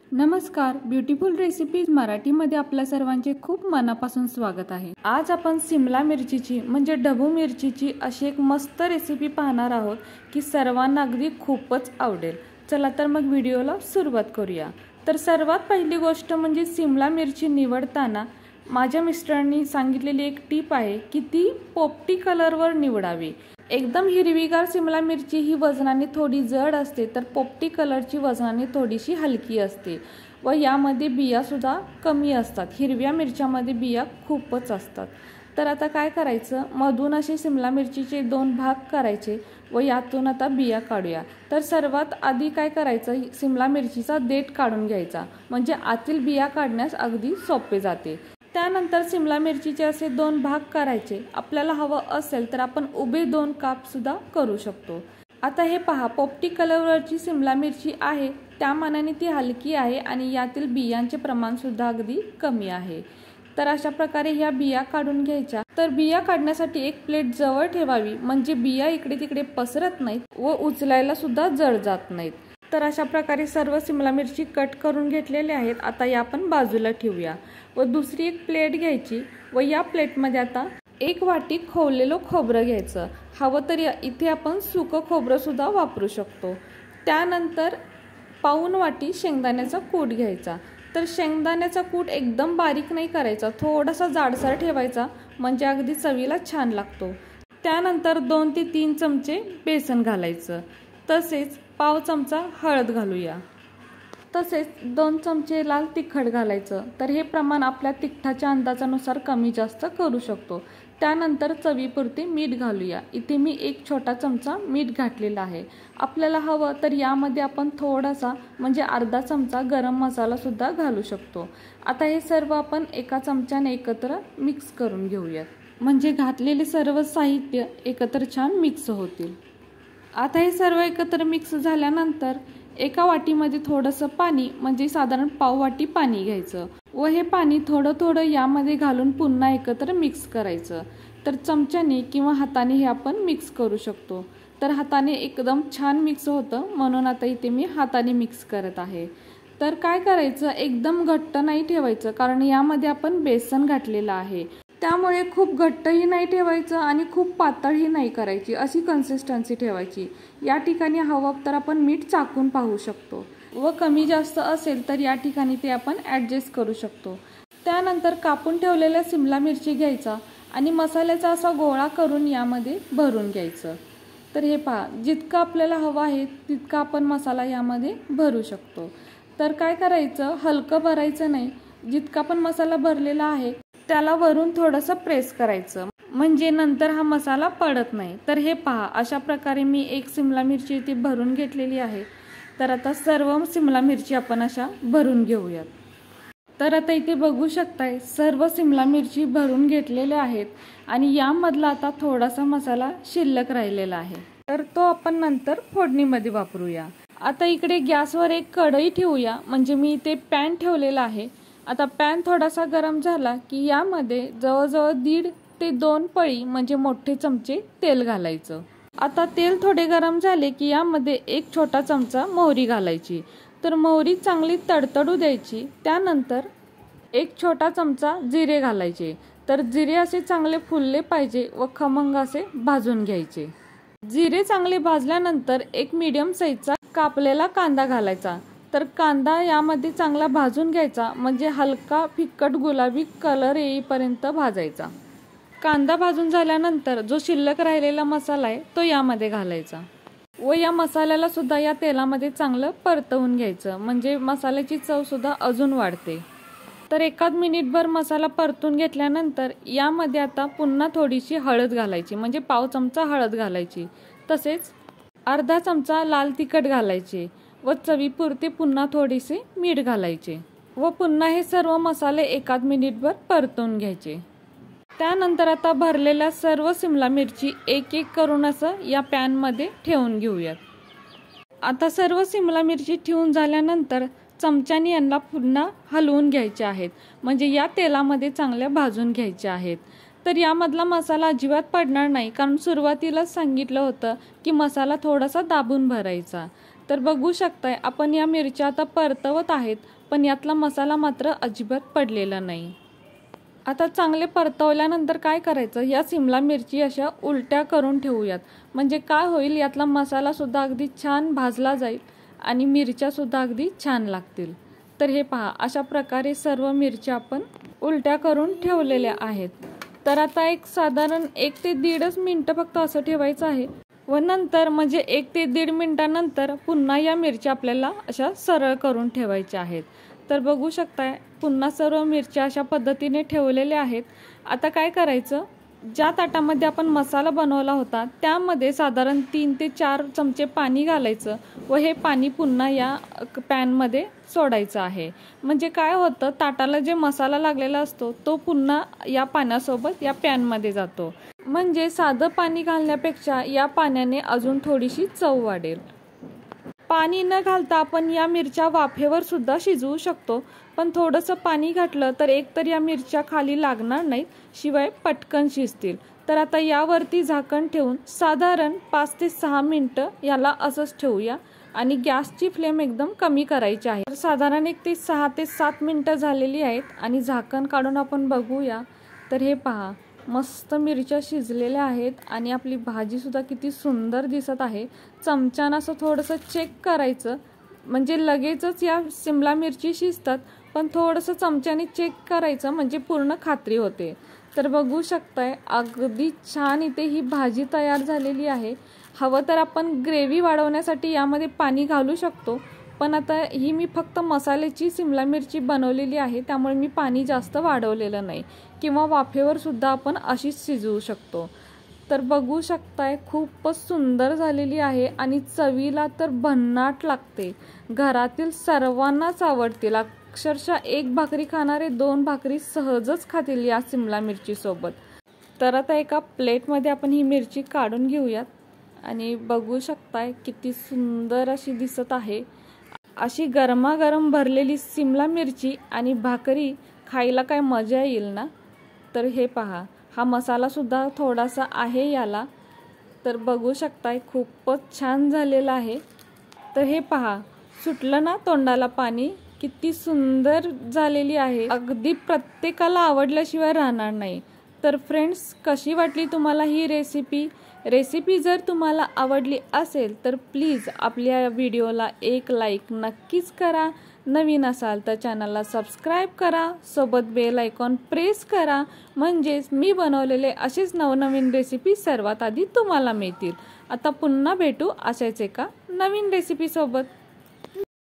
नमस्कार, beautiful recipes मराठीमध्ये आपल्या सर्वांचे खूप मनापासून स्वागत आहे। आज आपण सिमला मिरचीची म्हणजे ढबू मिरचीची अशी एक मस्त रेसिपी पाहणार आहोत की सर्वांना अगदी खूपच आवडेल। चला तर मग व्हिडिओला सुरुवात करूया। तर सर्वात पहिली गोष्ट म्हणजे सिमला मिरची निवडताना माझ्या मिस्टरांनी सांगितलेली एक टिप आहे की ती पोपटी कलरवर निवडावी। एकदम हिरवीगार सिमला मिरची ही वजनाने थोडी जड असते, तर पोपटी कलरची वजनाने थोडीशी हलकी असते व यामध्ये बिया सुद्धा कमी असतात। हिरव्या मिरच्यामध्ये बिया खूपच असतात। तर आता काय करायचं, मधून असे सिमला मिरचीचे 2 भाग करायचे व यातून आता बिया काढूया। तर सर्वात आधी काय करायचं, सिमला मिरचीचा देठ काढून घ्यायचा, म्हणजे आतील बिया काढण्यास अगदी सोपे जाते। त्यानंतर सिमला मिरचीचे असे 2 भाग करायचे। आपल्याला हवं असेल तर आपण उभे 2 काप सुद्धा करू शकतो। आता हे पहा, पोपटी कलरवरची सिमला मिरची आहे त्या मानाने ती हलकी आहे आणि यातील बियांचे प्रमाण सुद्धा अगदी कमी आहे। तर अशा प्रकारे ह्या बिया काढून घ्यायच्या। तर बिया काढण्यासाठी एक प्लेट जवळ ठेवावी, म्हणजे बिया इकडे तिकडे पसरत नाहीत व उचलायला सुद्धा जड जात नाहीत। तर अशा प्रकारे सर्व सिमला मिरची कट करून घेतलेले आहेत। आता या आपण बाजूला ठेवूया व दुसरी एक प्लेट घ्यायची व या प्लेटमध्ये आता 1 वाटी खोवलेलं खोबरं घ्यायचं। हवं तर इथे आपण सुकं खोबरं सुद्धा वापरू शकतो। त्यानंतर पाऊण वाटी शेंगदाण्याचा कूट घ्यायचा। तर शेंगदाण्याचा कूट एकदम बारीक नाही करायचा, थोडासा जाडसर ठेवायचा, म्हणजे अगदी चवीला छान लागतो। त्यानंतर 2 ते 3 चमचे बेसन घालायचं, तसेच पाव चमचा हळद घालूया, तसेच 2 चमचे लाल तिखट घालायचं। तर हे प्रमाण आपल्या तिखटाच्या अंदाजानुसार कमी जास्त करू शकतो। त्यानंतर चवीपुरते मीठ घालूया। इथे मी 1 छोटा चमचा मीठ घातलेला आहे। आपल्याला हवं तर यामध्ये आपण थोडासा म्हणजे अर्धा चमचा गरम मसाला सुद्धा घालू शकतो। आता हे सर्व आपण एका चमच्याने एकत्र मिक्स करून घेऊयात, म्हणजे घातलेले सर्व साहित्य एकत्र छान मिक्स होतील। आता हे सर्व एकत्र मिक्स झाल्यानंतर एका वाटीमध्ये थोडंसं पाणी, म्हणजे साधारण पाव वाटी पाणी घ्यायचं व हे पाणी थोडं थोडं यामध्ये घालून पुन्हा एकत्र मिक्स करायचं। तर चमच्याने किंवा हाताने हे आपण मिक्स करू शकतो। तर हाताने एकदम छान मिक्स होतं, म्हणून आता इथे मी हाताने मिक्स करत आहे। तर काय करायचं, एकदम घट्ट नाही ठेवायचं, कारण यामध्ये आपण बेसन घातलेलं आहे, त्यामुळे खूप घट्टही नाही ठेवायचं आणि खूप पातळही नाही करायची, अशी कन्सिस्टन्सी ठेवायची। या ठिकाणी हवं तर आपण मीठ चाखून पाहू शकतो व कमी जास्त असेल तर या ठिकाणी ते आपण ॲडजस्ट करू शकतो। त्यानंतर कापून ठेवलेल्या सिमला मिरची घ्यायचा आणि मसाल्याचा असा गोळा करून यामध्ये भरून घ्यायचं। तर हे पहा, जितका आपल्याला हवा आहे तितका आपण मसाला यामध्ये भरू शकतो। तर काय करायचं, हलकं भरायचं नाही, जितका पण मसाला भरलेला आहे त्याला वरून थोडंसं प्रेस करायचं, म्हणजे नंतर हा मसाला पडत नाही। तर हे पहा, अशा प्रकारे मी 1 सिमला मिरची इथे भरून घेतलेली आहे। तर आता सर्व सिमला मिरची आपण अशा भरून घेऊयात। तर आता इथे बघू शकताय सर्व सिमला मिरची भरून घेतलेल्या आहेत आणि यामधला आता थोडासा मसाला शिल्लक राहिलेला आहे, तर तो आपण नंतर फोडणीमध्ये वापरूया। आता इकडे गॅसवर एक कढई ठेवूया, म्हणजे मी इथे पॅन ठेवलेला आहे। आता पॅन थोडासा गरम झाला की यामध्ये जवळजवळ 1.5 ते 2 पळी म्हणजे मोठे चमचे तेल घालायचं। आता तेल थोडे गरम झाले की यामध्ये 1 छोटा चमचा मोहरी घालायची। तर मोहरी चांगली तडतडू द्यायची। त्यानंतर 1 छोटा चमचा जिरे घालायचे। तर जिरे असे चांगले फुलले पाहिजे व खमंग असे भाजून घ्यायचे। जिरे चांगले भाजल्यानंतर 1 मीडियम साईजचा कापलेला कांदा घालायचा। तर कांदा यामध्ये चांगला भाजून घ्यायचा, म्हणजे हलका फिक्कट गुलाबी कलर येईपर्यंत भाजायचा। कांदा भाजून झाल्यानंतर जो शिल्लक राहिलेला मसाला आहे तो यामध्ये घालायचा व या मसाल्याला सुद्धा या तेलामध्ये चांगलं परतवून घ्यायचं, म्हणजे मसाल्याची चव सुद्धा अजून वाढते। तर 1 मिनिटभर मसाला परतून घेतल्यानंतर यामध्ये आता पुन्हा थोडीशी हळद घालायची, म्हणजे पाव चमचा हळद घालायची, तसेच अर्धा चमचा लाल तिखट घालायचे व चवीपुरते पुन्हा थोडेसे मीठ घालायचे व पुन्हा हे सर्व मसाले 1 मिनिटभर परतून घ्यायचे। त्यानंतर आता भरलेल्या सर्व सिमला मिरची एक एक करून असं या पॅनमध्ये ठेवून घेऊयात। आता सर्व सिमला मिरची ठेवून झाल्यानंतर चमच्याने यांना पुन्हा हलवून घ्यायचे आहेत, म्हणजे या तेलामध्ये चांगल्या भाजून घ्यायचे आहेत। तर यामधला मसाला अजिबात पडणार नाही, कारण सुरुवातीलाच सांगितलं होतं की मसाला थोडासा दाबून भरायचा। तर बघू शकताय आपण या मिरच्या आता परतवत आहेत, पण यातला मसाला मात्र अजिबात पडलेला नाही। आता चांगले परतवल्यानंतर काय करायचं, या सिमला मिरची अशा उलट्या करून ठेवूयात। म्हणजे काय होईल, यातला मसाला सुद्धा अगदी छान भाजला जाईल आणि मिरच्या सुद्धा अगदी छान लागतील। तर हे पहा, अशा प्रकारे सर्व मिरच्या आपण उलट्या करून ठेवलेल्या आहेत। तर आता एक साधारण 1 ते 1.5 मिनिट फक्त असं ठेवायचं आहे व नंतर म्हणजे 1 ते 1.5 मिनिटानंतर पुन्हा या मिरच्या आपल्याला अशा सरळ करून ठेवायच्या आहेत। तर बघू शकताय पुन्हा सर्व मिरच्या अशा पद्धतीने ठेवलेल्या आहेत। आता काय करायचं, ज्या ताटामध्ये आपण मसाला बनवला होता त्यामध्ये साधारण 3 ते 4 चमचे पाणी घालायचं व हे पाणी पुन्हा या पॅनमध्ये सोडायचं आहे। म्हणजे काय होतं, ताटाला जे मसाला लागलेला असतो तो पुन्हा या पाण्यासोबत या पॅनमध्ये जातो। म्हणजे साधं पाणी घालण्यापेक्षा या पाण्याने अजून थोडीशी चव वाढेल। पाणी न घालता आपण या मिरच्या वाफेवर सुद्धा शिजवू शकतो, पण थोडंसं पाणी घातलं तर एकतर या मिरच्या खाली लागणार नाहीत, शिवाय पटकन शिजतील। तर आता यावरती झाकण ठेवून साधारण 5 ते 6 मिनिटं याला असंच ठेवूया आणि गॅसची फ्लेम एकदम कमी करायची आहे। साधारण 1 ते 6 ते 7 मिनिटं झालेली आहेत आणि झाकण काढून आपण बघूया। तर हे पहा, मस्त मिरच्या शिजलेल्या आहेत आणि आपली भाजी सुद्धा किती सुंदर दिसत आहे। चमच्यानं असं थोडंसं चेक करायचं, म्हणजे लगेचच या सिमला मिरची शिजतात, पण थोडंसं चमच्याने चेक करायचं म्हणजे पूर्ण खात्री होते। तर बघू शकताय अगदी छान इथे ही भाजी तयार झालेली आहे। हवं तर आपण ग्रेव्ही वाढवण्यासाठी यामध्ये पाणी घालू शकतो, पण आता ही मी फक्त मसाल्याची सिमला मिरची बनवलेली आहे, त्यामुळे मी पाणी जास्त वाढवलेलं नाही, किंवा वाफेवर सुद्धा आपण अशीच शिजवू शकतो। तर बघू शकताय खूपच सुंदर झालेली आहे आणि चवीला तर भन्नाट लागते। घरातील सर्वांनाच आवडतील, अक्षरशः 1 भाकरी खाणारे 2 भाकरी सहजच खातील या सिमला मिरची सोबत। तर आता एका प्लेटमध्ये आपण ही मिरची काढून घेऊयात आणि बघू शकताय किती सुंदर अशी दिसत आहे। अशी गरमागरम भरलेली सिमला मिरची आणि भाकरी खायला काय मजा येईल ना। तर हे पहा, हा मसाला सुद्धा थोडासा आहे याला, तर बघू शकताय खूपच छान झालेला आहे। तर हे पहा, सुटलं ना तोंडाला पाणी, किती सुंदर झालेली आहे, अगदी प्रत्येकाला आवडल्याशिवाय राहणार नाही। तर फ्रेंड्स, कशी वाटली तुम्हाला ही रेसिपी जर तुम्हाला आवडली असेल तर प्लीज आपल्या व्हिडिओला एक लाईक नक्कीच करा। नवीन असाल तर चॅनलला सबस्क्राईब करा, सोबत बेल आयकॉन प्रेस करा, म्हणजेच मी बनवलेले असेच नवनवीन रेसिपी सर्वात आधी तुम्हाला मिळतील। आता पुन्हा भेटू अशाच एका नवीन रेसिपी सोबत।